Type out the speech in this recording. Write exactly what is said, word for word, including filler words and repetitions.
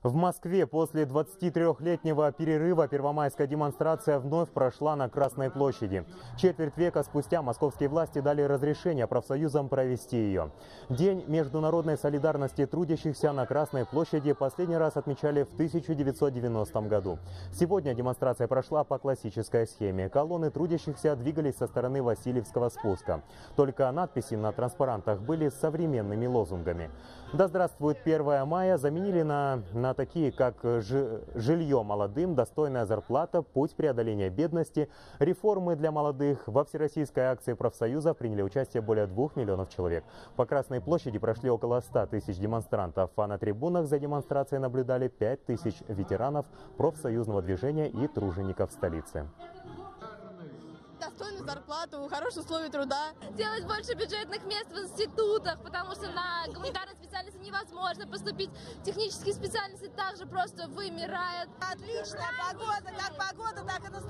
В Москве после двадцатитрёхлетнего перерыва первомайская демонстрация вновь прошла на Красной площади. Четверть века спустя московские власти дали разрешение профсоюзам провести ее. День международной солидарности трудящихся на Красной площади последний раз отмечали в тысяча девятьсот девяностом году. Сегодня демонстрация прошла по классической схеме. Колонны трудящихся двигались со стороны Васильевского спуска. Только надписи на транспарантах были с современными лозунгами. «Да здравствует первое мая» заменили на, на такие, как «Жилье молодым», «Достойная зарплата», «Путь преодоления бедности», «Реформы для молодых». Во всероссийской акции профсоюза приняли участие более двух миллионов человек. По Красной площади прошли около ста тысяч демонстрантов, а на трибунах за демонстрацией наблюдали пять тысяч ветеранов профсоюзного движения и тружеников столицы. Достойную зарплату, хорошие условия труда. Делать больше бюджетных мест в институтах, потому что на гуманитарные специальности невозможно поступить. Технические специальности также просто вымирают. Отличная погода, как погода, так и настроение.